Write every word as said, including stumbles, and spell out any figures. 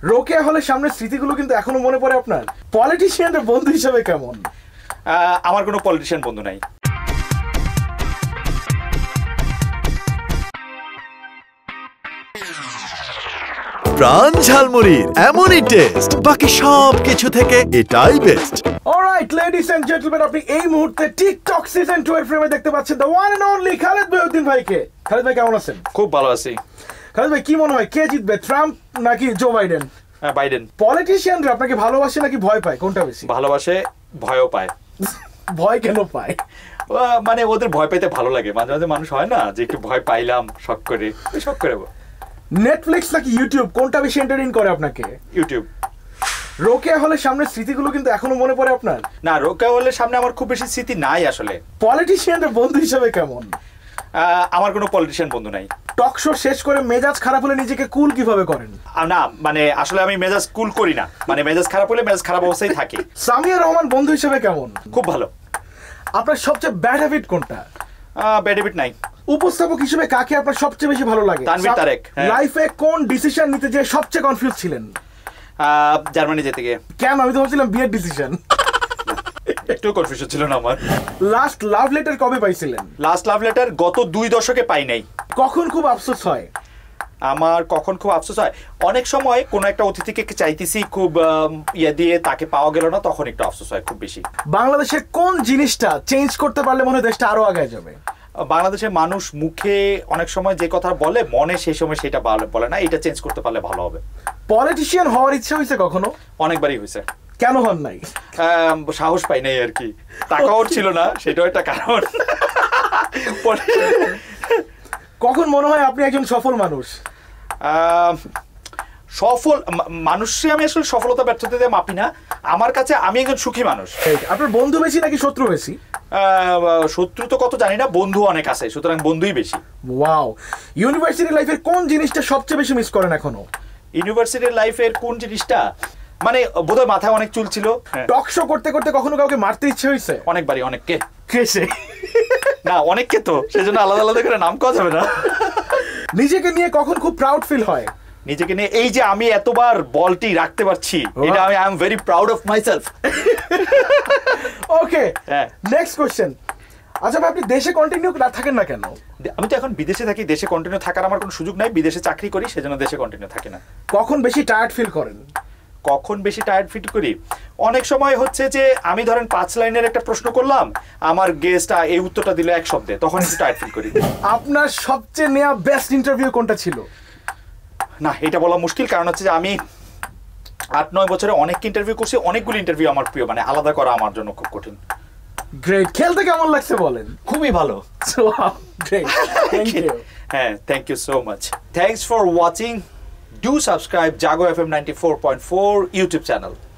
রোকেয়া হলের সামনের স্মৃতিগুলো কিন্তু এখনো মনে পড়ে আপনার? পলিটিশিয়ানদের বন্ধু হিসেবে কেমন? আমার কোনো পলিটিশিয়ান বন্ধু নাই। প্রাণ ঝালমুড়ির এমনই টেস্ট, বাকি সব কিছু থেকে এটাই best. Alright ladies and gentleman, আপনি এই মুহূর্তে টিকটক সিজন টু এর ফ্রেমে দেখতে পাচ্ছেন the one and only Khaled Mohiuddin ভাইকে। খালেদ ভাই কেমন আছেন? খুব ভালো আছি। খালেদ ভাই কি মনে হয় কে জিতবে, ট্রাম্প নাকি জো বাইডেন? বাইডেন। পলিটিশিয়ানরা আপনাকে ভালোবাসে নাকি ভয় পায়, কোনটা বেশি? ভালোবাসে, ভয়ও পায়। ভয় কেন পায়? মানে ওদের ভয় পাইতে ভালো লাগে, মাঝে মাঝে মানুষ হয় না যে একটু ভয় পাইলাম শখ করে, শখ করে। নেটফ্লিক্স নাকি ইউটিউব, কোনটা বেশি এন্টারটেইন করে আপনাকে? ইউটিউব। রোকেয়া হলের সামনের স্মৃতিগুলো কিন্তু এখনো মনে পড়ে আপনার? না, রোকেয়া হলের সামনে আমার খুব বেশি স্মৃতি নাই আসলে। পলিটিশিয়ানদের বন্ধু হিসেবে কেমন? আমার কোনো পলিটিশিয়ান বন্ধু নাই। টক শো শেষ করে মেজাজ খারাপ হলে নিজেকে কুল কিভাবে করেন? না মানে আসলে আমি মেজাজ কুল করি না, মানে মেজাজ খারাপ হলে মেজাজ খারাপ অবস্থায় থাকি। সামিয়া রহমান বন্ধু হিসেবে কেমন? খুব ভালো। আপনার সবচেয়ে ব্যাড হ্যাবিট কোনটা? ব্যাড হ্যাবিট নাই। উপস্থাপক হিসেবে কাকে আপনার সবচেয়ে বেশি ভালো লাগে? তানভীর তারেক। লাইফে কোন ডিসিশন নিতে যে সবচেয়ে কনফিউজ ছিলেন? জার্মানি যেতে গিয়ে। কেন? আমি তো ভাবছিলাম বিয়ের ডিসিশন। একটু কনফিউশন ছিল না আমার। লাস্ট লাভ লেটার কবে পাইছিলেন? লাস্ট লাভ লেটার গত দুই দশকে পাই নাই। কখন খুব আফসোস হয়? আমার কখন খুব আফসোস হয়, অনেক সময় কোনো একটা অতিথিকে চাইতেছি খুব ইয়ে দিয়ে তাকে পাওয়া গেল না, তখন একটু আফসোস হয় খুব বেশি। বাংলাদেশের কোন জিনিসটা চেঞ্জ করতে পারলে মনে হয় দেশটা আরো আগে যাবে? বাংলাদেশের মানুষ মুখে অনেক সময় যে কথা বলে মনে সেই সময় সেটা বলে না, এটা চেঞ্জ করতে পারলে ভালো হবে। পলিটিশিয়ান হওয়ার ইচ্ছা হয়েছে কখনো? অনেকবারই হয়েছে। কেন হন নাই? সাহস পাই নাই আর কি, টাকাও ছিল না, সেটাও একটা কারণ। কখন মনে হয় আপনি একজন সফল মানুষ? সফল মানুষে আমি আসলে সফলতা ব্যর্থতা দিয়ে মাপি না, আমার কাছে আমি একজন সুখী মানুষ। আপনার বন্ধু বেশি নাকি শত্রু বেশি? শত্রু তো কত জানি না, বন্ধু অনেক আছে, সুতরাং বন্ধুই বেশি। ওয়াও। ইউনিভার্সিটি লাইফের কোন জিনিসটা সবচেয়ে বেশি মিস করেন এখনো? ইউনিভার্সিটি লাইফের কোন জিনিসটা মানে বোধহয় মাথায় অনেক চুল ছিল। টক শো করতে করতে কখনো কাউকে মারতে ইচ্ছে হয়েছে? অনেকবারই। অনেককে? কেসে না অনেককে, তো সেজন্য আলাদা আলাদা করে নাম করা যাবে না। নিজেকে নিয়ে কখন খুব প্রাউড ফিল হয়? নিজেকে নিয়ে এই যে আমি এতবার বলটি রাখতে পারছি, এটা আমি I am very proud of myself. Okay, next question. আচ্ছা ভাই, আপনি দেশে কন্টিনিউ না থাকেন না কেন? আমি তো এখন বিদেশে থাকি, দেশে কন্টিনিউ থাকার আমার কোনো সুযোগ নাই, বিদেশে চাকরি করি, সেজন্য দেশে কন্টিনিউ থাকি না। কখন বেশি টায়ার্ড ফিল করেন? কখন বেশি টায়ার্ড ফিল করি, অনেক সময় হচ্ছে যে আমি ধরেন পাঁচ লাইনের একটা প্রশ্ন করলাম, আমার গেস্ট এই উত্তরটা দিল এক শব্দে, তখন একটু টায়ার্ড ফিল করি। আপনার সবচেয়ে নেওয়া বেস্ট ইন্টারভিউ কোনটা ছিল? না এটা বলা মুশকিল, কারণ হচ্ছে যে আমি আট নয় বছরে অনেক ইন্টারভিউ করছি, অনেকগুলো ইন্টারভিউ আমার প্রিয়, মানে আলাদা করা আমার জন্য খুব কঠিন। গ্রেট। খেলতে কেমন লাগছে বলেন? খুবই ভালো। Great, thank you. হ্যাঁ, thank you so much. Thanks for watching. Do subscribe Jago F M ninety-four point four YouTube channel.